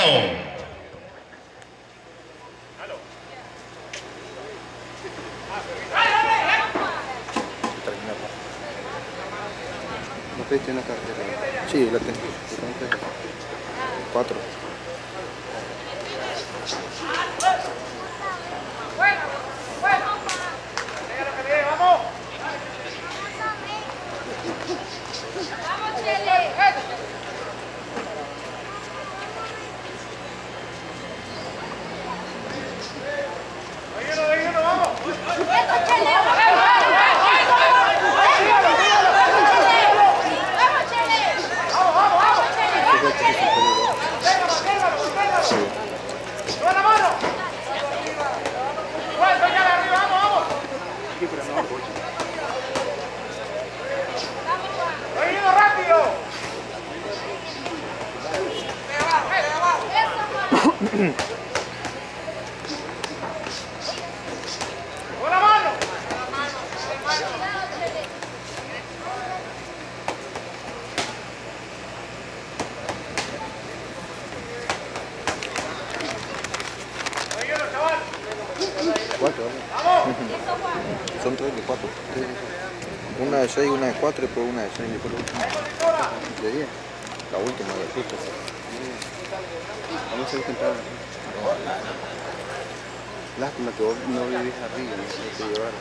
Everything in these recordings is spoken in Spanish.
round. ¿No pediste una cartera? Sí, la tengo. 4. Son 3 de 4. Una de 6, una de 4 y después una de 6 y después la última. De 10. La última de justo. Vamos a intentar. Lástima que vos no vivís arriba, no sé qué llevar.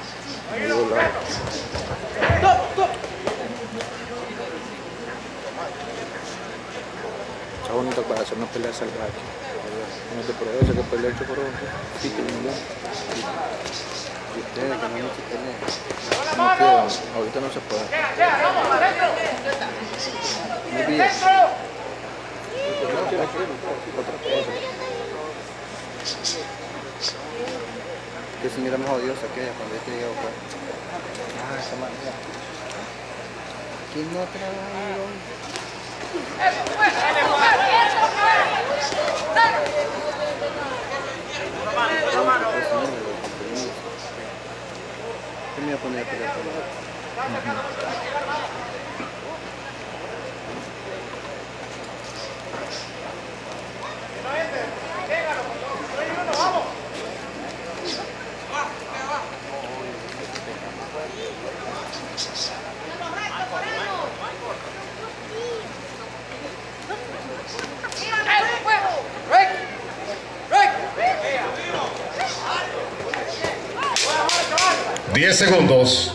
Está bonito para hacer una pelea salvaje. No te pruebas que pelear por pique ningún. Y ustedes que no han hecho pelea. No quedan, ahorita no se puede. Muy bien. Otra cosa. Que si miramos a Dios aquella cuando este llegó fue. Esa manera. ¿Quién no trabaja? ¿Qué me voy a poner a pelear con él? Diez segundos.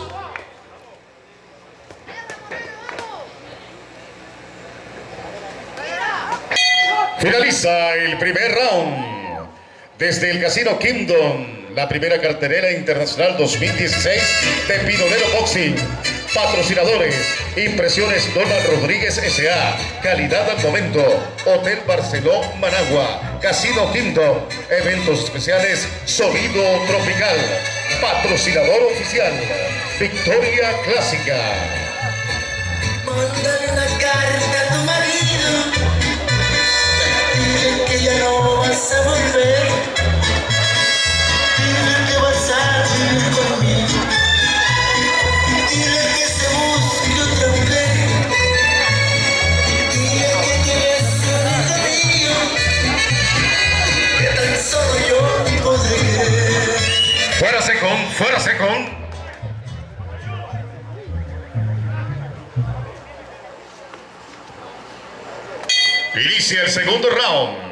Finaliza el primer round. Desde el Casino Kingdom, la primera cartelera internacional 2016 de Pinolero Boxing. Patrocinadores: Impresiones Donald Rodríguez S.A. Calidad al momento. Hotel Barceló Managua. Casino Kingdom. Eventos especiales Sonido Tropical. Patrocinador oficial: Victoria Clásica. Mándale una carta a tu marido. Dile que ya no vas a volver. Dile que vas a vivir conmigo. Dile que se busque otra mujer. Dile que quieres ser mío. Que tan solo yo podré querer. Fuera Secón, fuera Secón. Inicia el segundo round.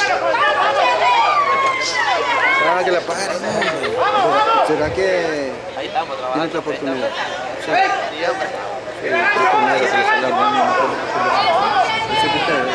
Que la paren, ¿no? ¿Será que Ahí estamos Tiene trabajando. otra oportunidad. Sí. Sí, hombre. Sí, creo que nadie se le sale a Hernán, no creo que ese que está,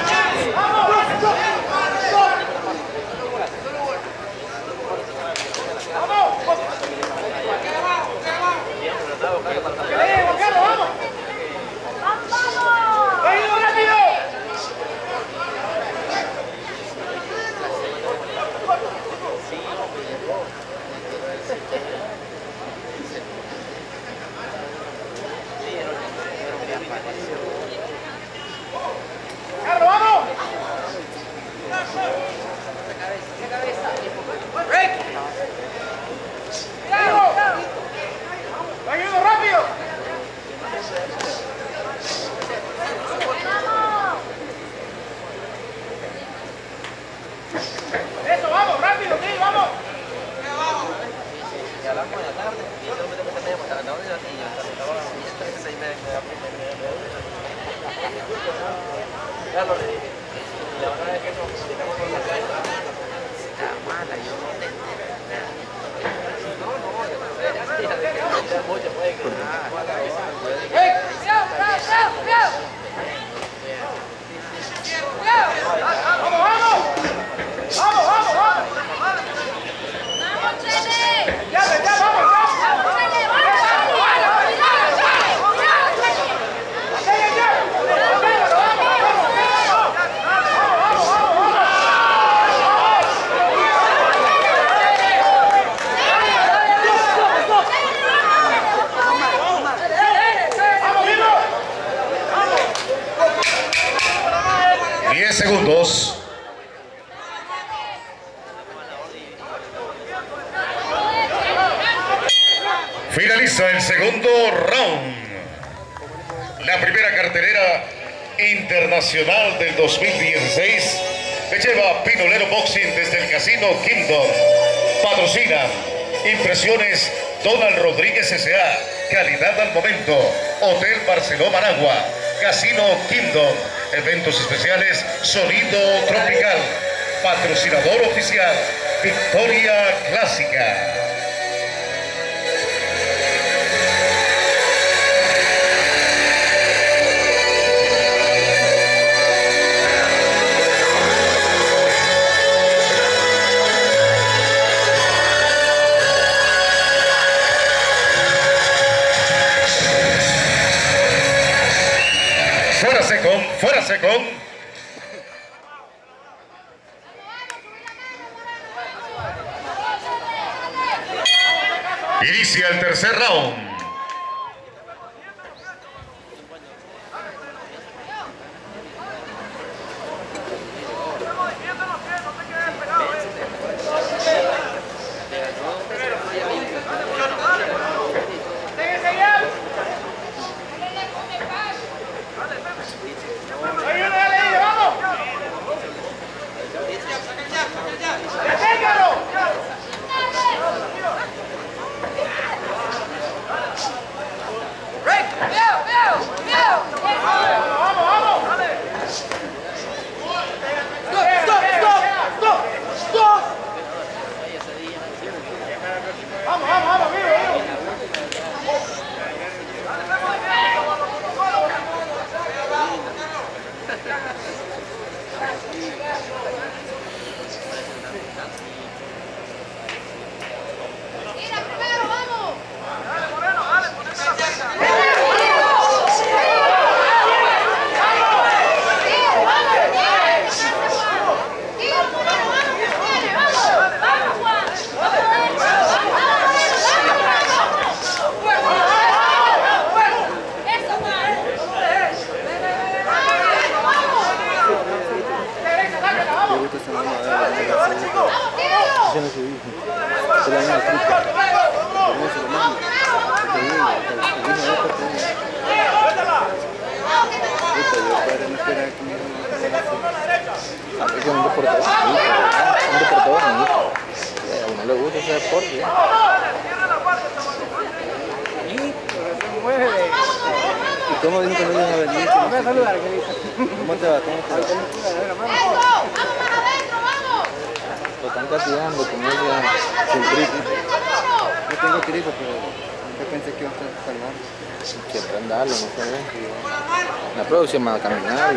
segundos. Finaliza el segundo round. La primera cartelera internacional del 2016 que lleva Pinolero Boxing desde el Casino Kingdom. Patrocina Impresiones Donald Rodríguez S.A. Calidad al momento. Hotel Barceló Managua. Casino Kingdom. Eventos especiales Sonido Tropical. Patrocinador oficial Victoria Clásica. Fuera secón. Inicia el tercer round. ¿Cómo dijo que no iban a venir? ¿Cómo te va? ¿Cómo te va? Lo están castigando con ella sin grito. Yo tengo grito, pero... Yo pensé que iba a estar largo. Siempre andarlo, no sé. La producción va a caminar.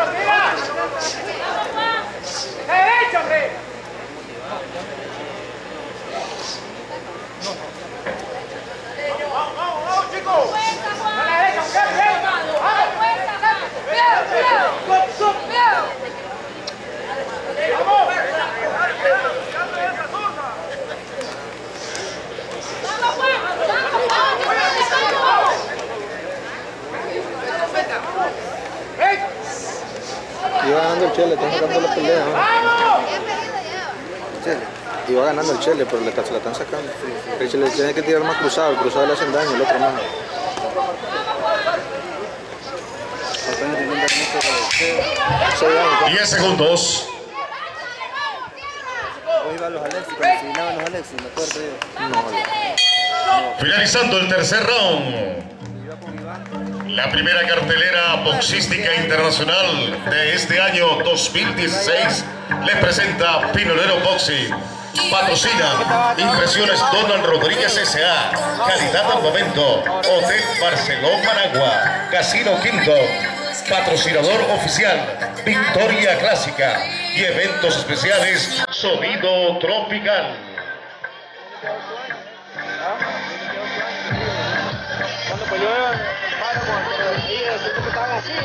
¡Derecha, hombre! ¡Vamos, chicos! ¡A la derecha, mujer! Iba ganando el Chele, están sacando la pelea. Chele. Iba ganando el Chele, pero se la están sacando. El Chele tiene que tirar más cruzado, el cruzado le hacen daño, el otro más. 10 segundos. Hoy iban los Alexis, cuando se vinieron los Alexis, me acuerdo yo. No. Finalizando el tercer round. La primera cartelera boxística internacional de este año 2016 le presenta Pinolero Boxing. Patrocina Impresiones Donald Rodríguez S.A. Calidad al momento. Hotel Barceló Managua. Casino Quinto. Patrocinador oficial Victoria Clásica. Y eventos especiales Sonido Tropical. Cuando pues yo paro con siento que estaban así.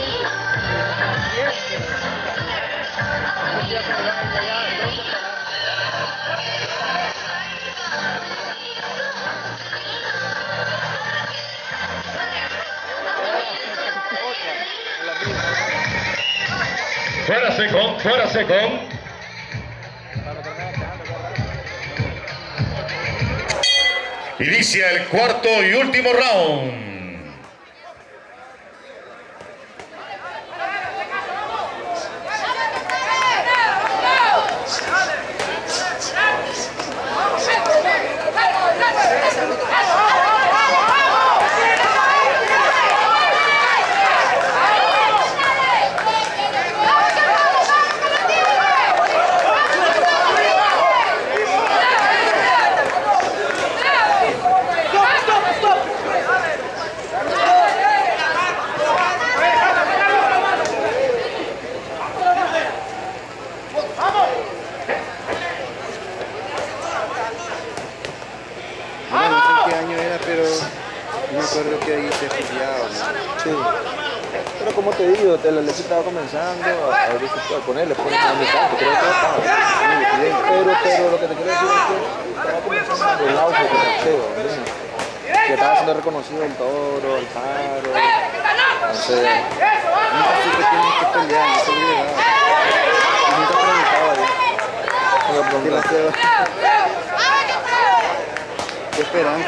Fuera secón. Inicia el cuarto y último round. Recuerdo que ahí se estudiaba, ¿no? Sí. Pero como te digo, el Alexis estaba comenzando a ver si ponerle a mi campo, creo que estaba. Pero lo que te quiero decir es que estaba comenzando el auge del boxeo, ¿no? Que estaba siendo reconocido el Toro, el Paro. Entonces, nunca supe quién es que pelear, no sabía nada. Y nunca preguntaba ya. Qué esperanza,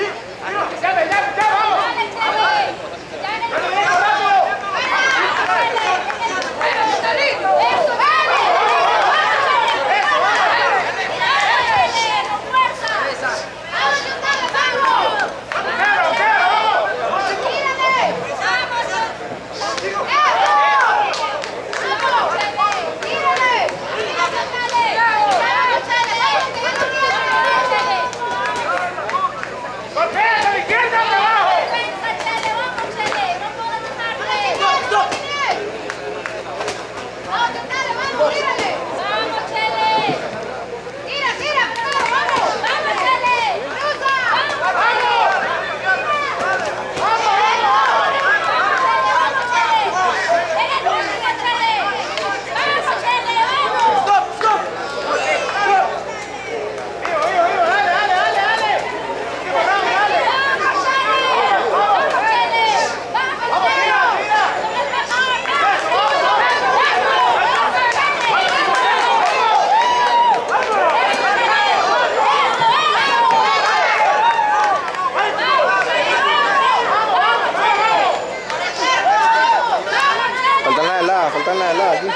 faltan las heladas aquí.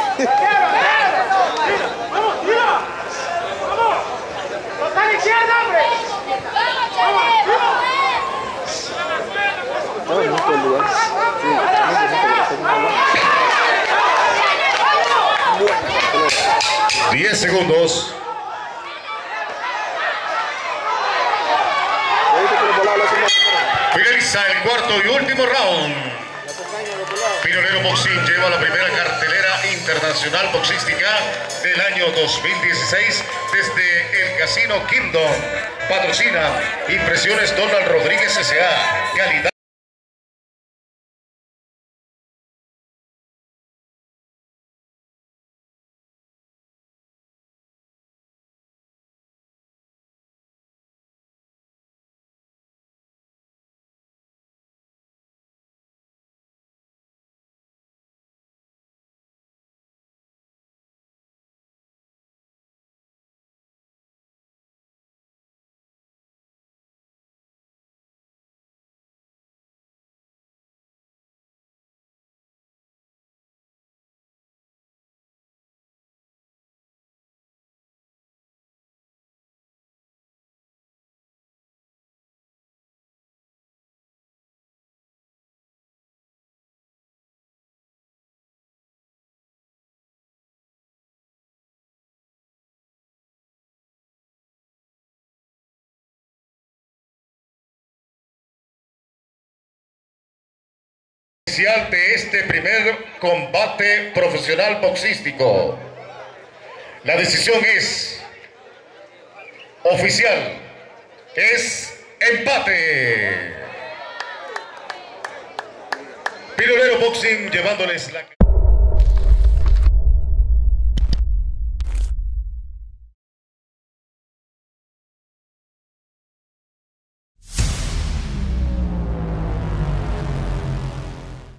¡Total izquierda, hombre! Está bonito el lugar. Sí, 10 segundos. ¿Viste que los volados Finaliza el cuarto y último round. Pionero Boxing lleva la primera cartelera internacional boxística del año 2016 desde el Casino Kingdom. Patrocina Impresiones Donald Rodríguez S.A. Calidad. De este primer combate profesional boxístico. La decisión es oficial, es empate. Pionero Boxing llevándoles la...